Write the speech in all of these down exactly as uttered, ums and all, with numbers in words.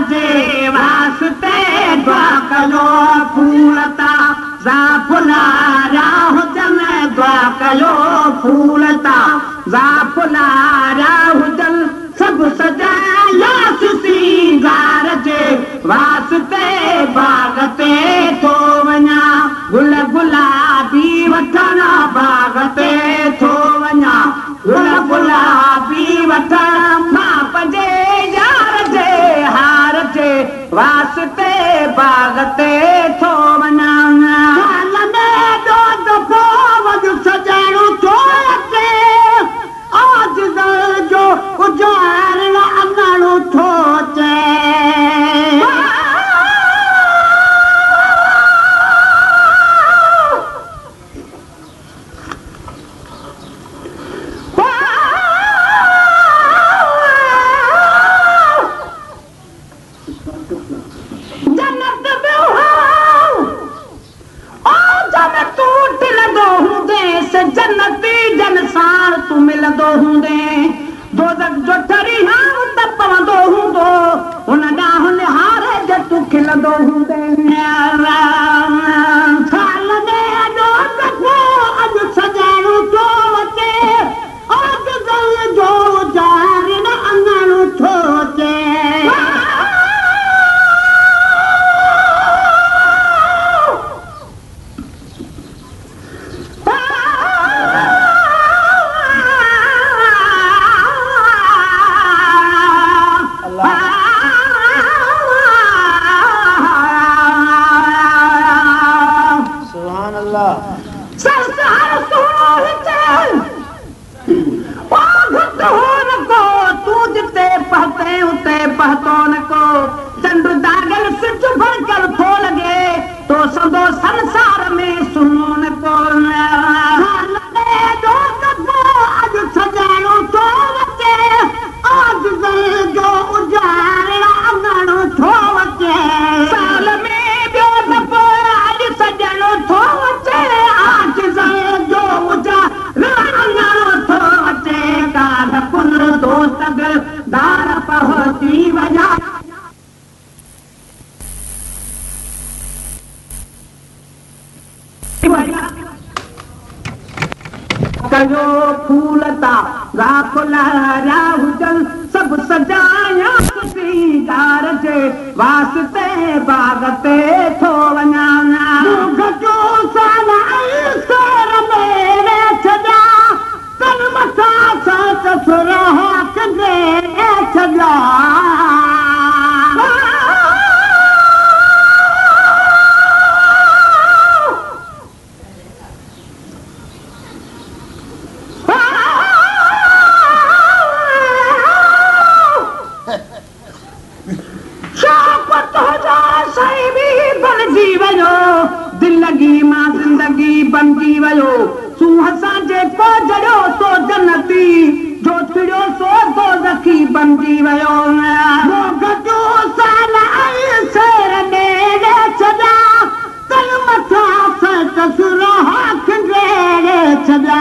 जे वास्ते दुआ कयो फूलता ज़ाफ़ुलारा हुजनि दुआ कयो फूलता ज़ाफ़ुलारा हुजनि सभु सजायासीं सींगार जे वास्ते बाग ते थो वञा गुल गुलाबी वठण बाग ते थो वञा गुल गुलाबी वठण मां पंहिंजे यार जे हार जे वास्ते बाग ते थो वञा साल में दो दफ़ो वध सजाइणो थो अचे आज जो उजारण अङणो थो अचे जन्नती जन साण तू मिलंदो हूंदे दोज़ख जो ठरी हां त पवंदो हूंदो हुन ॾांहुं निहारे जे तूं खिलंदो हूंदे साल में अॼो दफ़ो अॼु सजाइणो थो अचे अॼु दिलि जो जार अङणो थो अचे पहतो न को चंड दागल सिज भड़कल थो लगे तो संदो संसार में सुनो न को अज सजाइणो थो अचे आज जो उजारण अङणो थो अचे साल में ॿियो दफ़ो अॼु सजणो थो अचे आज जो उजारण अङणो थो अचे काल पुन दोस्त दार पहुची वञा कयो फूलता ज़ाफ़ुलारा हुजनि सभु सजायासीं सींगार जे वास्ते बाग ते थो वञा गजो साल सेर में छॾिया तन मथां कसुर कॾे छॾिया दिलगी मां जिंदगी बनजी वियो तूं असां जेको जड़ियो सो जन्नती जो चिड़ियो सो दोज़खी बनजी वियो गजो साल सेर ॾेरे छॾिया तन मथां कसुर ॾेरे छॾिया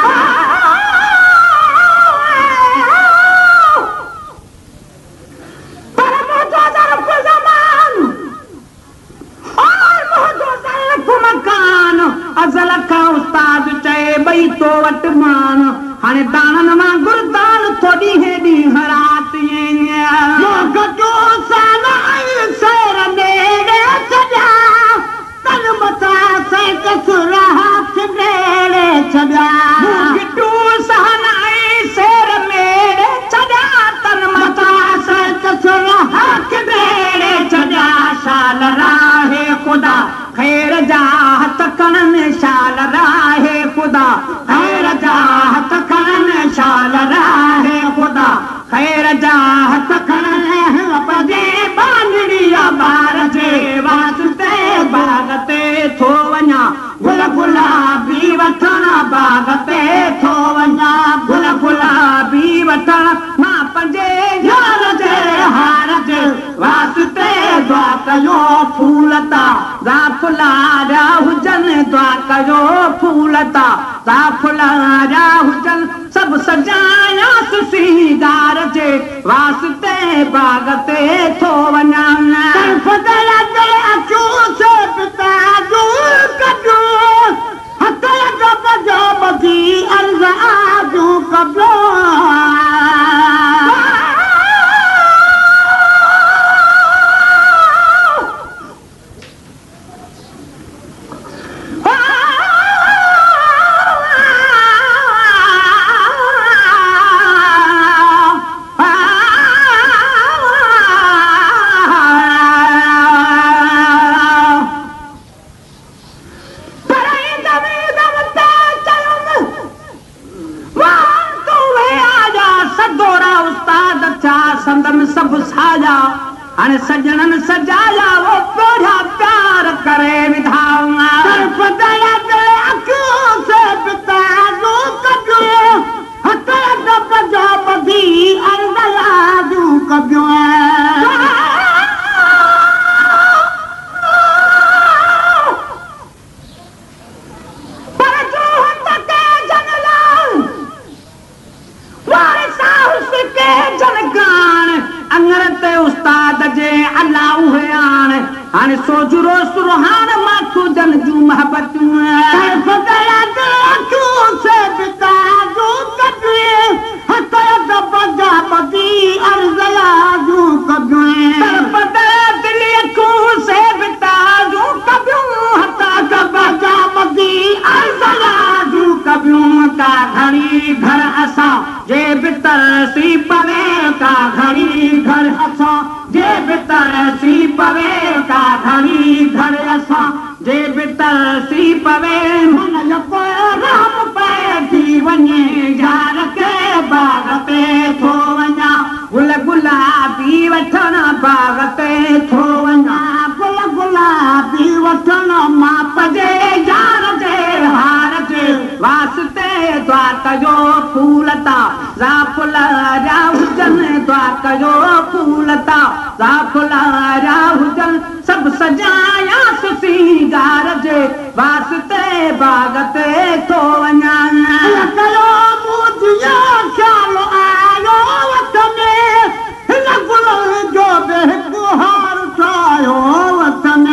अज़ल खां उस्ताद चए भई तो वटि मान हाणे दाननि मां गुरदान थोड़ी हेॾी हरात गजो साल सेर ॾेरे छॾिया तन मथां कसुर ॾेरे छॾिया गिटू सहन सेर मेरे छॾिया तन मथां कसुर ॾेरे छॾिया शाल राहे ख़ुदा खैर जा हथ खणनि शाल राहे ख़ुदा खैर जा हथ खणनि शाल राहे ख़ुदा खैर जा हथ खणनि पंहिंजे बांधड़ीअ ॿार जे वास्ते बाग ते थो वञा गुल गुलाबी वठण बाग ते थो वञा गुल गुलाबी वठण मां पंहिंजे यार जे हार जे वास्ते दुआ कयो फूलता ज़ाफ़ुलारा हुजनि दुआ कयो फूलता ज़ाफ़ुलारा हुजनि सभु सजायासीं सींगार जे वास्ते बाग ते थो वञा हाणे सजणनि सजाया वो प्योरा प्यार करे विधावा उस्ताद जे अल्लाह हुयान हाने सोजरो सुरहान माखू जन जू मोहब्बतूं फदया तू से बिता जू कबे हता दबजा बदी अर्जला जू कबे फदया दिल को से बिता जू कबे हता दबजा बदी अर्जला जू कबे का घड़ी घर असा जे बितर सी पवे का घड़ी घर असा जे बितर सी पवे का घड़ी घर असा जे बितर सी पवे मन लको राम पे थी वने यार के बाग पे थो वना गुल गुलाबी वठण बाग पे थो वना गुल गुलाबी वठण माप जे यार जे हार जे वास्ते द्वार जो फूलता जाफुल राहुजन द्वार जो फूलता जाफुल राहुजन सब सजाया सिंगार जे वास्ते बागते तो वञा कयो मुझिया ख्याल आयो वत में हिन गुल जो बेगुहार ठायो वत में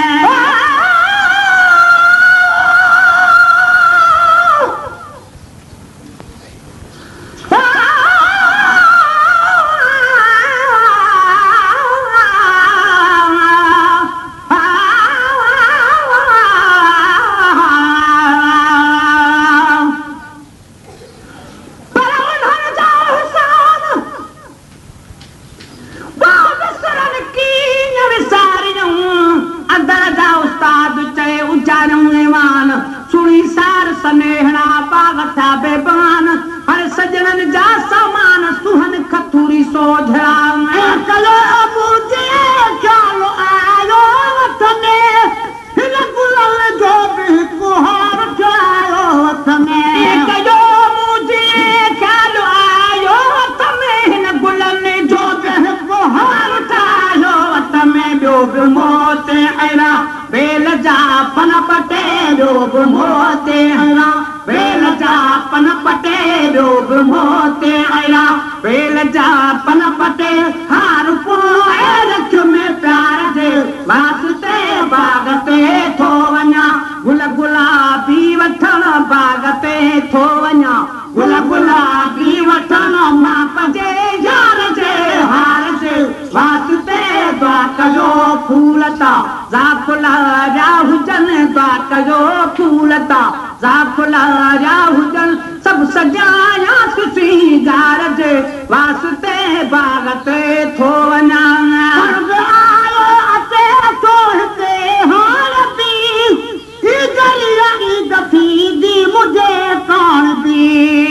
सुनी सार सनेहड़ा बागता बेबान हर सजनन जा सामान सुहन खतूरी सोझड़ा कलो मुझे ख्याल आयो वत में हिन गुल जो बेगुहार ठायो वत में कयो मुझे ख्याल आयो वत में हिन गुलन जो बेगुहार ठायो वत में ॿियो बि मोते अहिड़ा बेल जा पन पटे ॿियो बि मोते अहिड़ा बेल जा पन पटे ॿियो बि मोते अहिड़ा बेल जा पन पटे हार पोइ रख में प्यार जे वास्ते बाग ते थो वञा गुल गुलाबी वठण बाग ते थो वञा गुल गुलाबी वठण माप जे यार जे हार जे वास्ते द्वार जो फूलता जाफुल राहुजन द्वार जो फूलता जाफुल राहुजन सब सजाया सिंगार जे वास्ते बाग ते थो वञा आयो अते तो हिते हार दी ही गलिया ई दफी दी मुझे कौन दी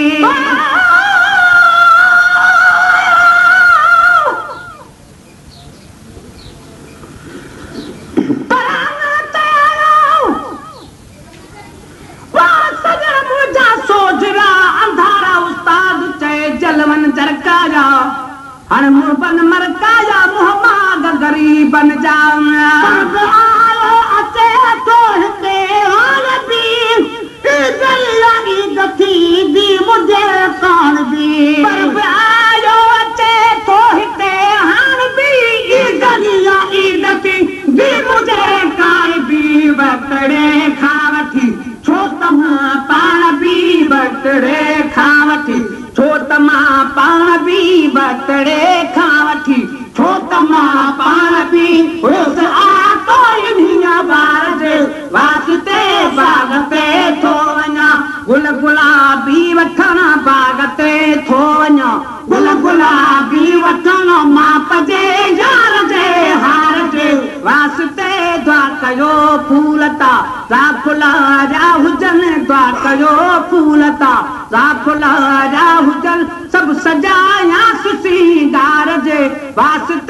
जलवन जरकाया हर मुबन मरकाया मुहमाग गरीबन जाना आयो अते तो हिते हाल दी गलिया ई दथी दी मुझे कौन दी पर आयो अते तो हिते हाल दी गलिया ई दथी दी मुझे कौन दी बकड़े खावठी छोट मां पाण बि बकड़े खावठी छोट मां पाण बि बकड़े खावठी छोट मां पाण बि उस आतो इन्हीअ बार जे वास्ते बाग ते थो वञा गुल गुलाबी वठण बाग ते थो वञा गुल गुलाबी वठण माप जे यार जे हार जे वास्ते द्वार कयो फूलता जाफुल राहुजन द्वार कयो फूलता जाफुल राहुजन सब सजाया सिंगार जे वास्ते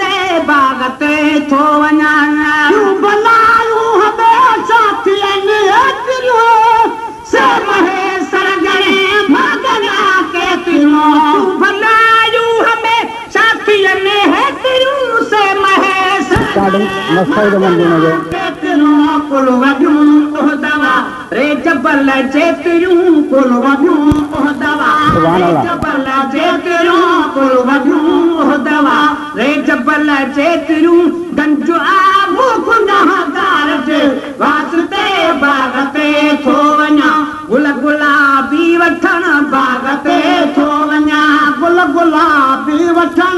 बागते थो वञा भलायूं हमेशा थियनि एतिरियूं से महेश्वर गणे मगना केतिरियूं भलायूं हमेशा थियनि एतिरियूं से महेश्वर केतिरियूं कुल वॾियूं ओह दवा रे जबल जेतिरियूं कुल वॾियूं ओह दवा रे जबल जेतिरियूं कुल वॾियूं ओह दवा रे जबल जेतिरियूं गंज आबू गुनाहगार जे वास्ते बागते थो वञा गुल गुलाबी वठण बागते थो वञा गुल गुलाबी वठण